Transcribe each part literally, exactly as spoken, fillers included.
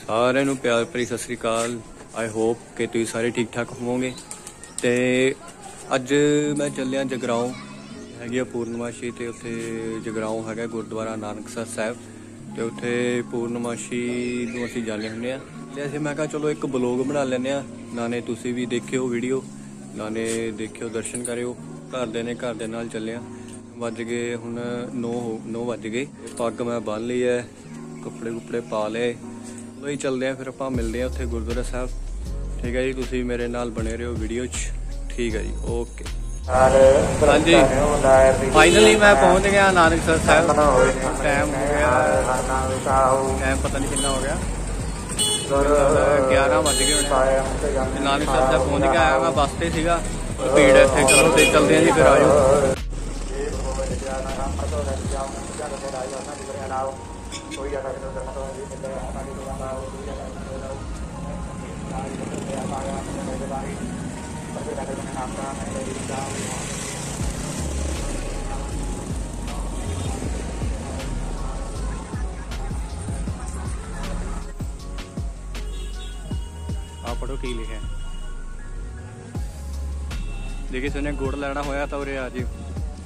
सारे नूं प्यार भरी सत श्री अकाल। आई होप कि तुसीं सारे ठीक ठाक होवोगे। तो अज मैं चलिया जगराओं हैगी पूर्णमाशी, तो उत्थे जगराओं है गुरुद्वारा नानकसर साहब, तो उत्थे पूर्णमाशी नूं असीं जाने हुंदे आ। ते असीं मैं कहा चलो एक ब्लॉग बना लैंदे आ, नाले तुसीं भी देखियो वीडियो, नाले देखियो दर्शन करियो। घर दे ने घर दे नाल चले आ। वज गए हुण नौ नौ वज गए। पग मैं बन ली है, कपड़े कुपड़े पा ले, तो ही चलते हैं। फिर आपां मिलते हैं उत्थे गुरुद्वारा साहब। ठीक है जी, तुसीं मेरे नाल बने रहो वीडियो च। ठीक है जी, ओके। हाँ जी, फाइनली मैं पहुंच गया नानकसर साहब। टाइम हो गया, टाइम पता नहीं कितना हो गया, ग्यारह बज गए होने। नानकसर साहब पहुंच गया, आया मैं बस से सीगा, भीड़ इत्थे। चलो तो चलते हैं जी, फिर आयो। आप पढ़ो की लिखे, जे किसी ने गुड़ लेना होया तो उरे आ जियो।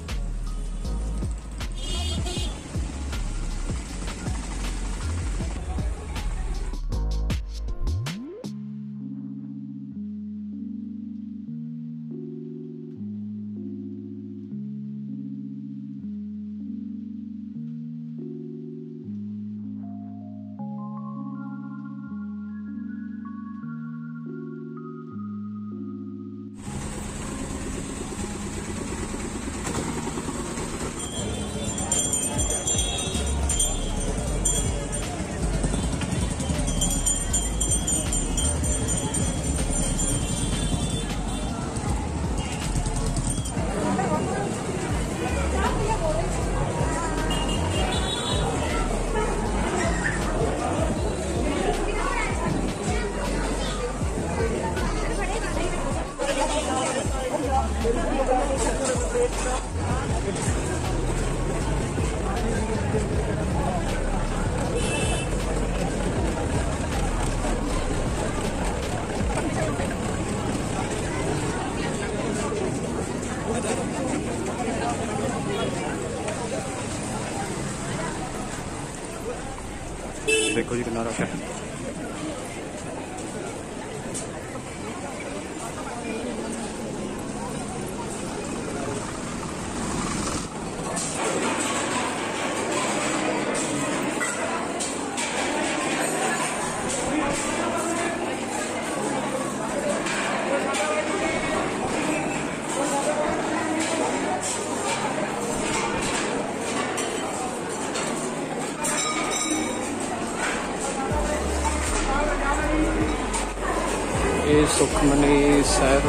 देखो जी कितना रश है। ये सुखमनी साहब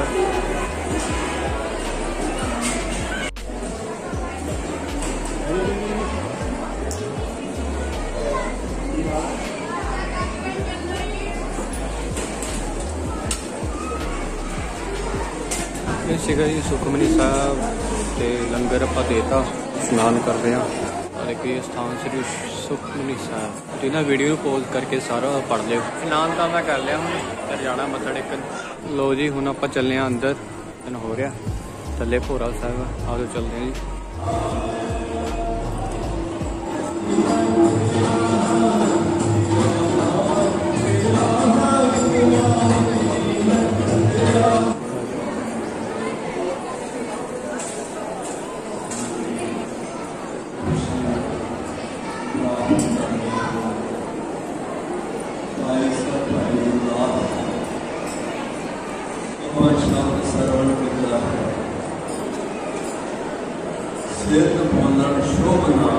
ये सीगा जी सुखमनी साहब ते लंगर आपां देता, स्नान कर रहे हैं। और एक ये स्थान श्री सुखमनी साहब, तो ना वीडियो पॉज करके सारा पढ़ लियो। स्नान तो मैं कर लिया, हूँ फिर जाना मत्था टेकन। लो जी हुण आपां चलने अंदर, दिन हो रहा थल्ले भोरा साहब। आओ चलते हैं जी। सिद्ध बोलन शोभना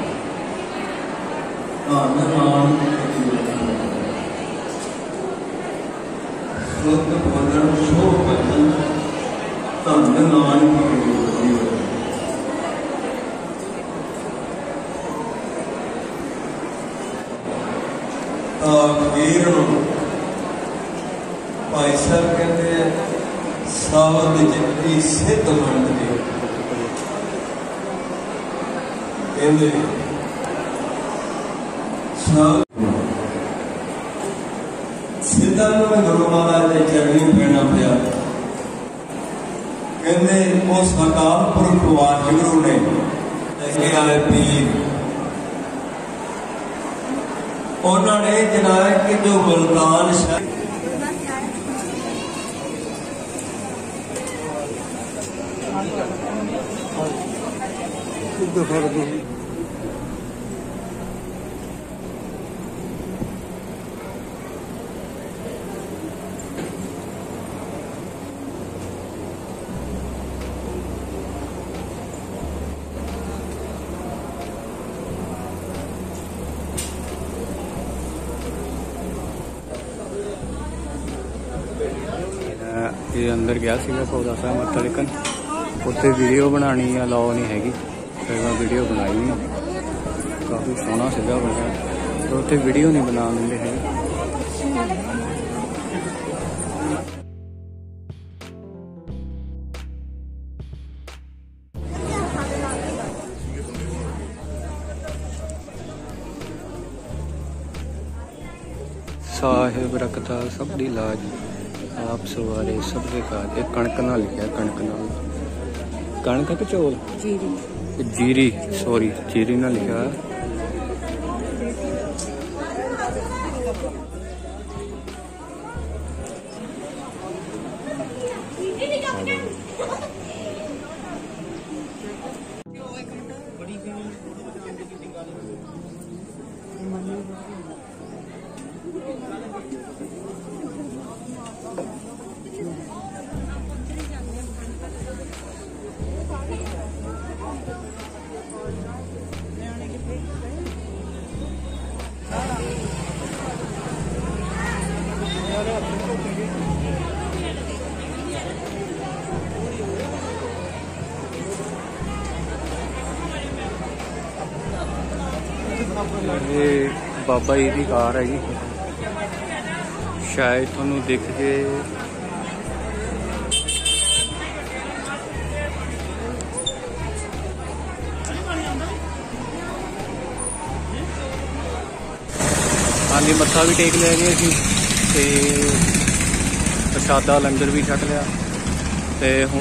धन नानक शुद्ध बोलन शोभन धन नानक आखिर भाई साहब कहते सावध जितनी सिद्ध मंडली कहते जिद्दां नूं भी गुरु महाराज दे चरणी पैना पिया। कहंदे उस अकाल पुरख वाहिगुरू ने लेके आए पीर, उन्होंने जनाया कि जो मुल्तान शहर ये अंदर गया सीगा पौधा साहब मत्था टेकन, उत्थे वीडियो बनानी अलाउ नहीं हैगी, फिर मैं वीडियो बनाई नहीं। काफ़ी सोहना सीगा बनया, पर उत्थे वीडियो नहीं बना देंगे है। साहिब रखता सब दी लाज, आप सवारे सब दे काज। एक कणक ना लिखा, कणक नाल कणक के चौल जीरी जीरी सॉरी जीरी ना लिखा। ये बाबा जी की कार है जी, शायद थोनू दिख के हाँ जी। मत्था भी टेक लिया गया जी, ते प्रसादा लंगर भी छक लिया, ते हुण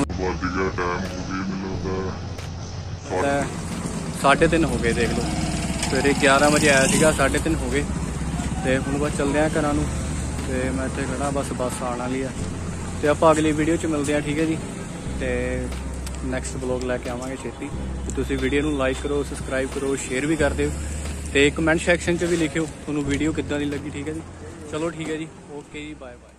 साढ़े तीन हो गए देख लो। सवेरे ग्यारह बजे आया सीगा, साढ़े तीन हो गए, तो हुण बस चलते हैं घरां नूं। ते मैं इत्थे खड़ा, बस बस आने वाली है, तो आप अगली वीडियो च मिलते हैं, ठीक है जी। तो नैक्सट ब्लॉग लैके आवांगे छेती। तो तुसीं वीडियो नूं लाइक करो, सबसक्राइब करो, शेयर भी कर दिओ, तो कमेंट सैक्शन च भी लिखियो तुहानूं वीडियो किद्दां दी लगी, ठीक है जी। चलो ठीक है जी, ओके जी, बाय बाय।